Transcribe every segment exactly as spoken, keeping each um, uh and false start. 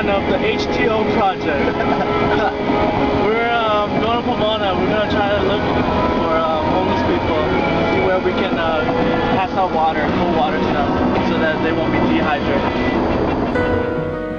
portion of the H two O project. We're um, going to Pomona. We're going to try to look for um, homeless people, see where we can uh, pass out water, cold water stuff, so that they won't be dehydrated.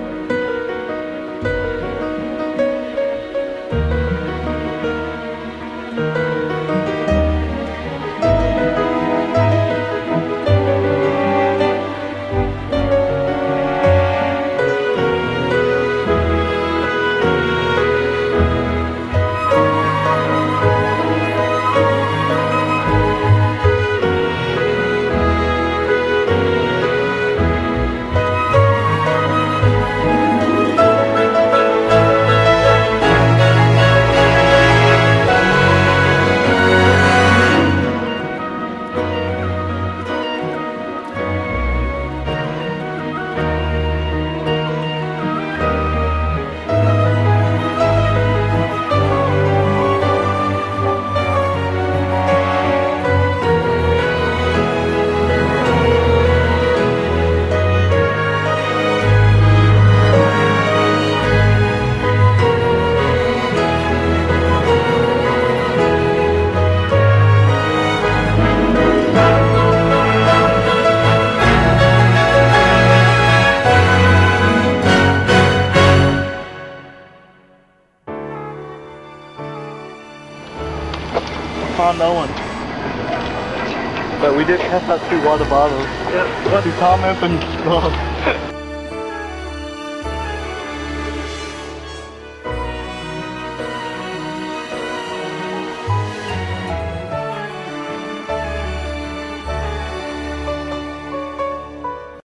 Found no one. But we did pass out two water bottles. Yep. Two comments and straws.